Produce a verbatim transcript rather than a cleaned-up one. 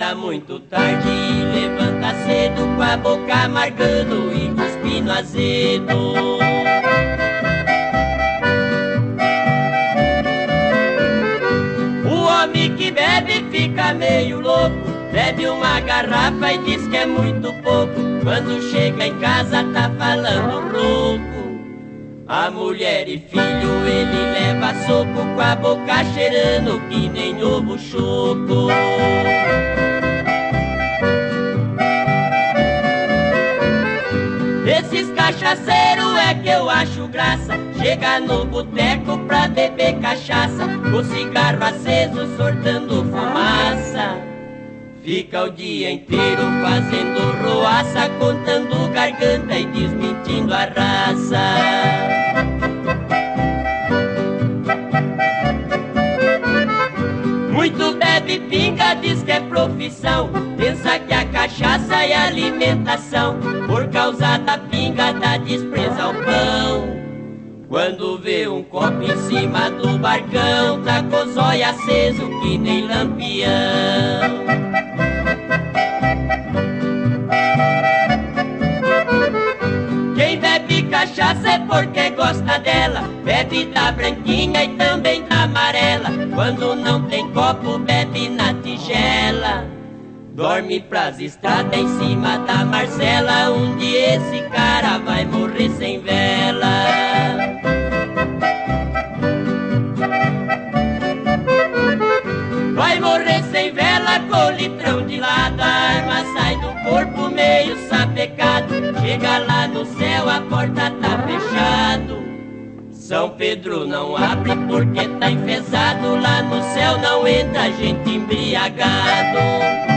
acorda muito tarde e levanta cedo com a boca amargando e cuspindo azedo. O homem que bebe fica meio louco, bebe uma garrafa e diz que é muito pouco. Quando chega em casa tá falando rouco. A mulher e filho ele leva soco, com a boca cheirando que nem ovo choco. Esses cachaceiros é que eu acho graça, chega no boteco pra beber cachaça, o cigarro aceso soltando fumaça. Fica o dia inteiro fazendo roaça, contando garganta e desmentindo a raça. Muito bebe pinga, diz que é profissão, pensa que a cachaça é alimentação, por causa da pinga dá despreza ao pão. Quando vê um copo em cima do barcão, tá com o zóio aceso que nem lampião. Quem bebe cachaça é porque gosta dela, bebe da branquinha e também da amarela. Quando não tem copo, bebe na tigela. Dorme pras estradas em cima da Marcela, um dia esse cara vai morrer sem vela. Vai morrer sem vela com litrão de lado, a arma sai do corpo meio sapecado. Chega lá no céu, a porta tá fechado. São Pedro não abre porque tá enfesado. Lá no céu não entra gente embriagado.